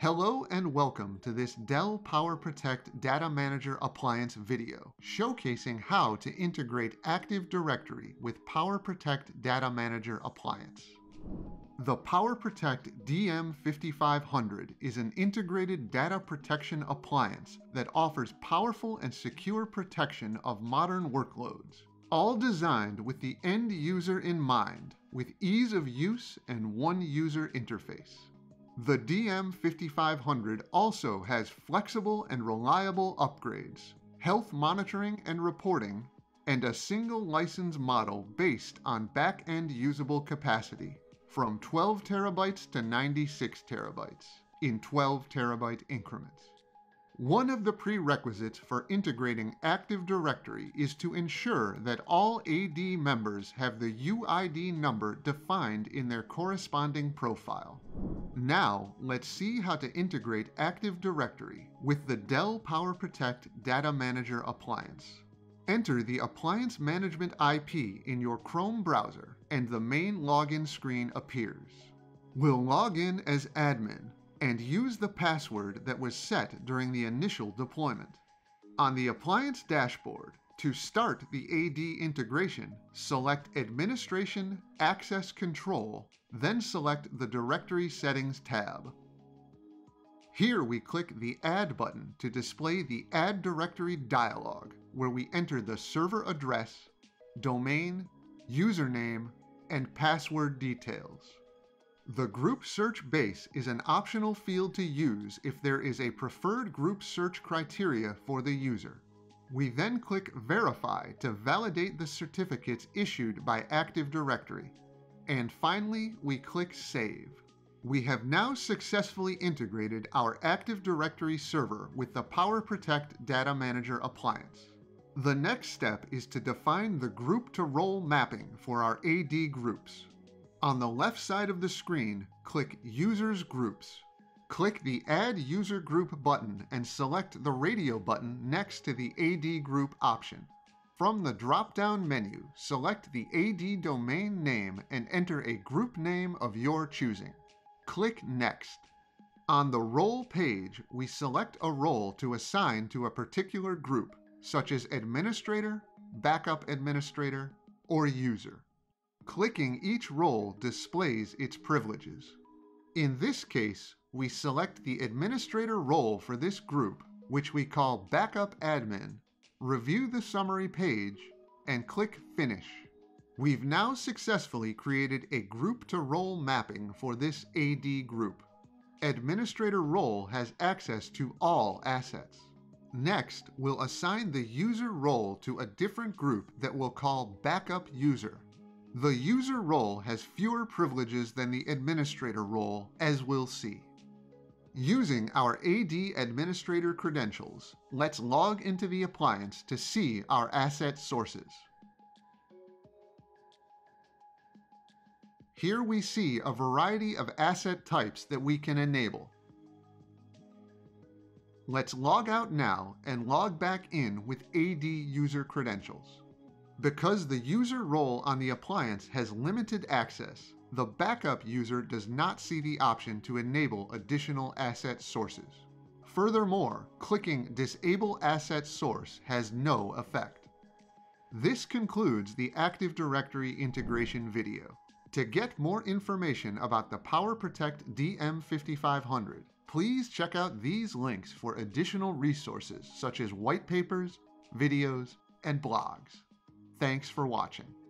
Hello and welcome to this Dell PowerProtect Data Manager Appliance video, showcasing how to integrate Active Directory with PowerProtect Data Manager Appliance. The PowerProtect DM5500 is an integrated data protection appliance that offers powerful and secure protection of modern workloads, all designed with the end user in mind, with ease of use and one user interface. The DM5500 also has flexible and reliable upgrades, health monitoring and reporting, and a single license model based on back-end usable capacity from 12 terabytes to 96 terabytes in 12 terabyte increments. One of the prerequisites for integrating Active Directory is to ensure that all AD members have the UID number defined in their corresponding profile. Now, let's see how to integrate Active Directory with the Dell PowerProtect Data Manager Appliance. Enter the Appliance Management IP in your Chrome browser, and the main login screen appears. We'll log in as admin and use the password that was set during the initial deployment. On the Appliance dashboard, to start the AD integration, select Administration Access Control, then select the Directory Settings tab. Here we click the Add button to display the Add Directory dialog, where we enter the server address, domain, username, and password details. The Group Search Base is an optional field to use if there is a preferred group search criteria for the user. We then click Verify to validate the certificates issued by Active Directory. And finally, we click Save. We have now successfully integrated our Active Directory server with the PowerProtect Data Manager Appliance. The next step is to define the group-to-role mapping for our AD groups. On the left side of the screen, click Users Groups. Click the Add User Group button and select the radio button next to the AD Group option. From the drop-down menu, select the AD domain name and enter a group name of your choosing. Click Next. On the Role page, we select a role to assign to a particular group, such as Administrator, Backup Administrator, or User. Clicking each role displays its privileges. In this case, we select the administrator role for this group, which we call Backup Admin, review the summary page, and click Finish. We've now successfully created a group-to-role mapping for this AD group. Administrator role has access to all assets. Next, we'll assign the user role to a different group that we'll call Backup User. The user role has fewer privileges than the administrator role, as we'll see. Using our AD administrator credentials, let's log into the appliance to see our asset sources. Here we see a variety of asset types that we can enable. Let's log out now and log back in with AD user credentials. Because the user role on the appliance has limited access, the backup user does not see the option to enable additional asset sources. Furthermore, clicking Disable Asset Source has no effect. This concludes the Active Directory integration video. To get more information about the PowerProtect DM5500, please check out these links for additional resources such as white papers, videos, and blogs. Thanks for watching.